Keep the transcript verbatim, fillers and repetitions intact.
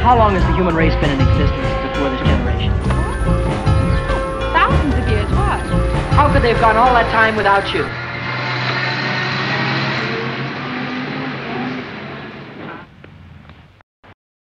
how long has the human race been in existence before this generation? Thousands of years, what? How could they have gone all that time without you?